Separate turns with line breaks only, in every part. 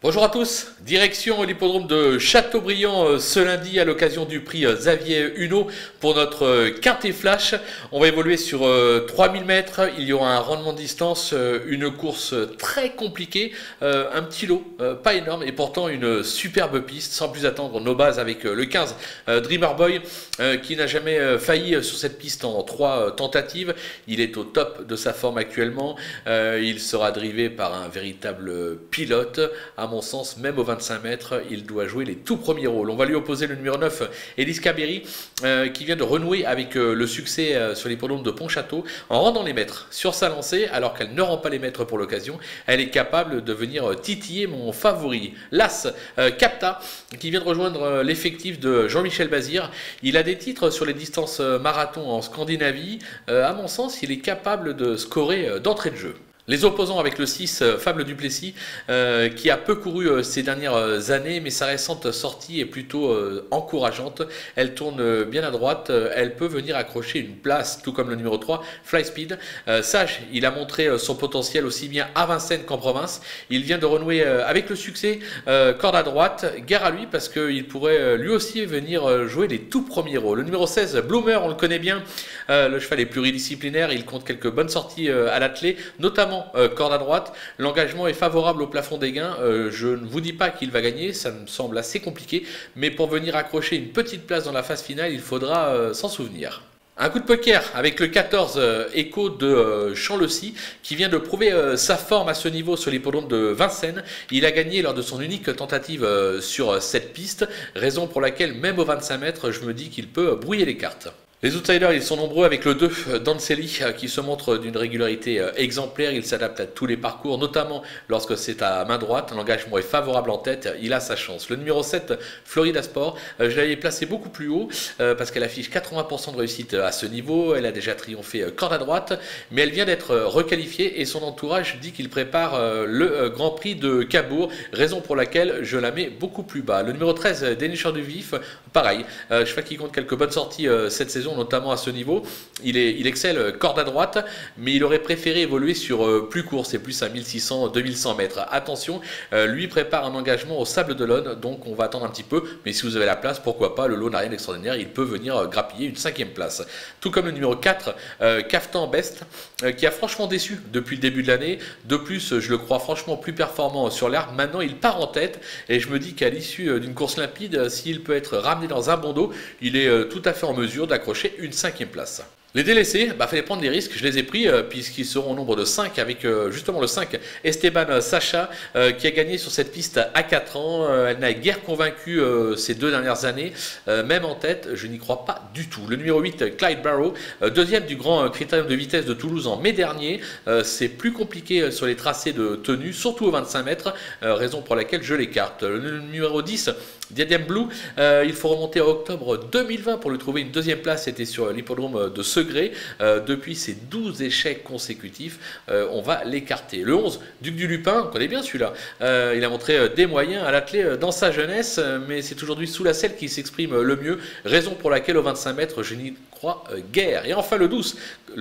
Bonjour à tous, direction l'hippodrome de Châteaubriand ce lundi à l'occasion du prix Xavier Huneau pour notre quintet flash. On va évoluer sur 3000 mètres, il y aura un rendement de distance, une course très compliquée, un petit lot, pas énorme et pourtant une superbe piste. Sans plus attendre, nos bases avec le 15 Dreamer Boy qui n'a jamais failli sur cette piste en 3 tentatives. Il est au top de sa forme actuellement, il sera drivé par un véritable pilote. À mon sens, même au 25 mètres, il doit jouer les tout premiers rôles. On va lui opposer le numéro 9, Elise Caberi, qui vient de renouer avec le succès sur l'hippodrome de Pontchâteau en rendant les mètres sur sa lancée, alors qu'elle ne rend pas les mètres pour l'occasion. Elle est capable de venir titiller mon favori. L'As, Capta, qui vient de rejoindre l'effectif de Jean-Michel Bazir. Il a des titres sur les distances marathon en Scandinavie. À mon sens, il est capable de scorer d'entrée de jeu. Les opposants avec le 6, Fable Duplessis, qui a peu couru ces dernières années, mais sa récente sortie est plutôt encourageante. Elle tourne bien à droite, elle peut venir accrocher une place, tout comme le numéro 3, Fly Speed. Sage, il a montré son potentiel aussi bien à Vincennes qu'en province. Il vient de renouer avec le succès, corde à droite, guerre à lui, parce qu'il pourrait lui aussi venir jouer les tout premiers rôles. Le numéro 16, Bloomer, on le connaît bien, le cheval est pluridisciplinaire, il compte quelques bonnes sorties à l'attelé, notamment corde à droite. L'engagement est favorable au plafond des gains. Je ne vous dis pas qu'il va gagner, ça me semble assez compliqué, mais pour venir accrocher une petite place dans la phase finale, il faudra s'en souvenir. Un coup de poker avec le 14 Echo de Champ-le-Cy qui vient de prouver sa forme à ce niveau sur l'hippodrome de Vincennes. Il a gagné lors de son unique tentative sur cette piste, raison pour laquelle même au 25 mètres, je me dis qu'il peut brouiller les cartes. Les outsiders, ils sont nombreux avec le 2, Dancelli, qui se montre d'une régularité exemplaire. Il s'adapte à tous les parcours, notamment lorsque c'est à main droite. L'engagement est favorable en tête, il a sa chance. Le numéro 7, Florida Sport, je l'avais placé beaucoup plus haut parce qu'elle affiche 80% de réussite à ce niveau. Elle a déjà triomphé corde à droite, mais elle vient d'être requalifiée et son entourage dit qu'il prépare le Grand Prix de Cabourg, raison pour laquelle je la mets beaucoup plus bas. Le numéro 13, Dénicheur du Vif, pareil, cheval qui compte quelques bonnes sorties cette saison, notamment à ce niveau. Il excelle corde à droite, mais il aurait préféré évoluer sur plus court, c'est plus à 1600-2100 mètres. Attention, lui prépare un engagement au Sable d'Olonne, donc on va attendre un petit peu, mais si vous avez la place, pourquoi pas, le lot n'a rien d'extraordinaire, il peut venir grappiller une 5e place. Tout comme le numéro 4, Caftan Best, qui a franchement déçu depuis le début de l'année. De plus, je le crois franchement plus performant sur l'herbe. Maintenant, il part en tête, et je me dis qu'à l'issue d'une course limpide, s'il peut être ramené dans un bandeau, il est tout à fait en mesure d'accrocher une 5e place. Les délaissés, fallait prendre des risques, je les ai pris puisqu'ils seront au nombre de 5 avec justement le 5 Esteban Sacha qui a gagné sur cette piste à 4 ans. Elle n'a guère convaincu ces 2 dernières années, même en tête, je n'y crois pas du tout. Le numéro 8, Clyde Barrow, deuxième du grand critérium de vitesse de Toulouse en mai dernier. C'est plus compliqué sur les tracés de tenue, surtout au 25 mètres, raison pour laquelle je l'écarte. Le numéro 10, Diadem Blue, il faut remonter à octobre 2020 pour lui trouver une 2e place, c'était sur l'hippodrome de Segré. Depuis ses 12 échecs consécutifs, on va l'écarter. Le 11, Duc du Lupin, on connaît bien celui-là, il a montré des moyens à l'attelé dans sa jeunesse, mais c'est aujourd'hui sous la selle qui s'exprime le mieux, raison pour laquelle au 25 mètres, je n'y crois guère. Et enfin le 12,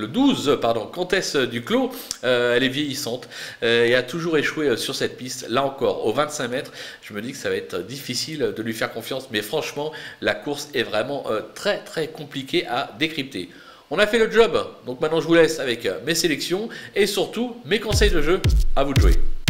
Comtesse du Clos, elle est vieillissante et a toujours échoué sur cette piste. Là encore, au 25 mètres, je me dis que ça va être difficile de lui faire confiance, mais franchement, la course est vraiment très très compliquée à décrypter. On a fait le job, donc maintenant je vous laisse avec mes sélections et surtout mes conseils de jeu. À vous de jouer.